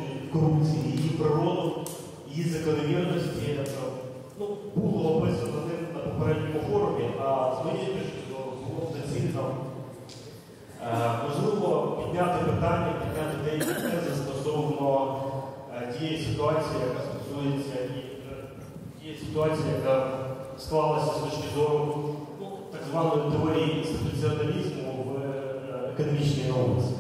корупції, її природу, її закономірності, було описано на попередньому форумі, а з моєї точки зору було б доцільно, можливо, підняти питання, підняти деякі тези стосовно тієї ситуації, яка стосується тієї ситуації, яка склалася з точки зору так званої теорії інституціоналізму в економічній науці.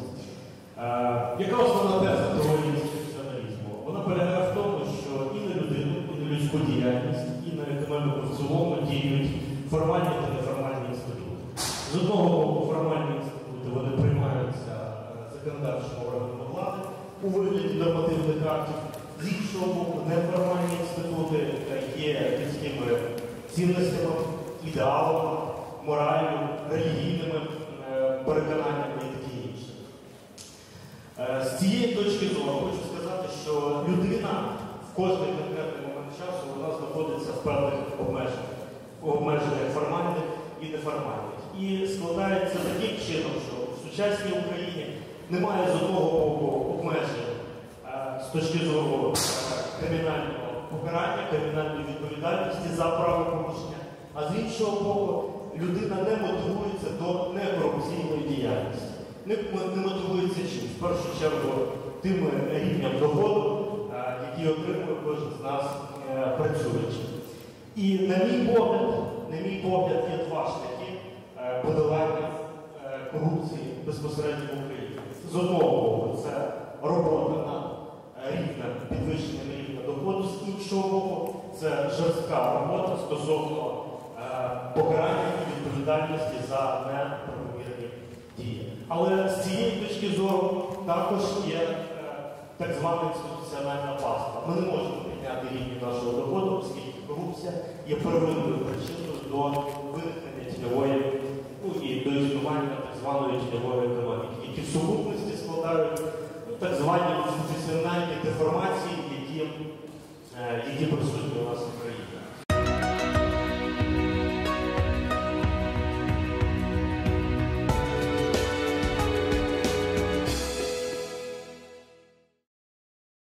Яка основна теза теорії інституціоналізму? Вона полягає в тому, що і на людину, і на людську діяльність, і на економіку в цілому діють формальні та неформальні інститути. З одного боку, формальні інститути вони приймаються законодавчими органами влади у вигляді нормативних актів. З іншого боку, неформальні інститути є людськими цінностями, ідеалами, моралью, релігійними переконаннями і таке інше. З цієї точки зору хочу сказати, що людина в кожний конкретний момент часу вона знаходиться в певних обмеженнях формальних і неформальних. І складається таким чином, що в сучасній Україні немає з одного боку обмежень з точки зору кримінального покарання, кримінальної відповідальності за правопорушення, а з іншого боку людина не мотивується до некорупційної діяльності. Не мотивується чим? В першу чергу тим рівнем доходу, який отримує кожен з нас працюючи. І на мій погляд, є два шляхи подолання корупції безпосередньо в Україні. З одного боку, це робота над підвищенням рівня доходу, з іншого боку, це жорстка робота стосовно покарання і відповідальності за неправомірні дії. Але з цієї точки зору також є так звана інституціональна пастка. Ми не можемо підняти рівень нашого доходу, оскільки корупція є первинною причиною до виникнення тіньової, і до існування так званої тіньової економіки, які в сукупності складають так звані інституціональні деформації, які присутні у нас